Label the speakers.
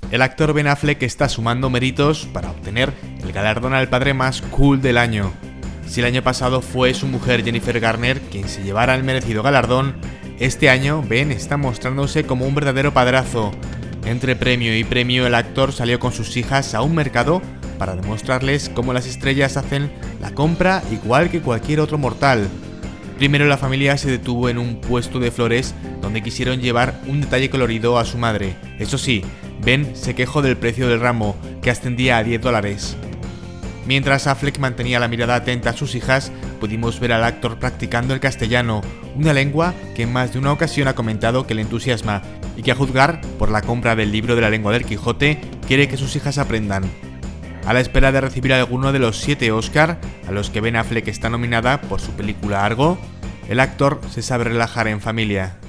Speaker 1: El actor Ben Affleck está sumando méritos para obtener el galardón al padre más cool del año. Si el año pasado fue su mujer Jennifer Garner quien se llevara el merecido galardón, este año Ben está mostrándose como un verdadero padrazo. Entre premio y premio, el actor salió con sus hijas a un mercado para demostrarles cómo las estrellas hacen la compra igual que cualquier otro mortal. Primero la familia se detuvo en un puesto de flores donde quisieron llevar un detalle colorido a su madre. Eso sí, Ben se quejó del precio del ramo, que ascendía a $10. Mientras Affleck mantenía la mirada atenta a sus hijas, pudimos ver al actor practicando el castellano, una lengua que en más de una ocasión ha comentado que le entusiasma y que, a juzgar por la compra del libro de la lengua del Quijote, quiere que sus hijas aprendan. A la espera de recibir alguno de los 7 Oscar a los que Ben Affleck está nominada por su película Argo, el actor se sabe relajar en familia.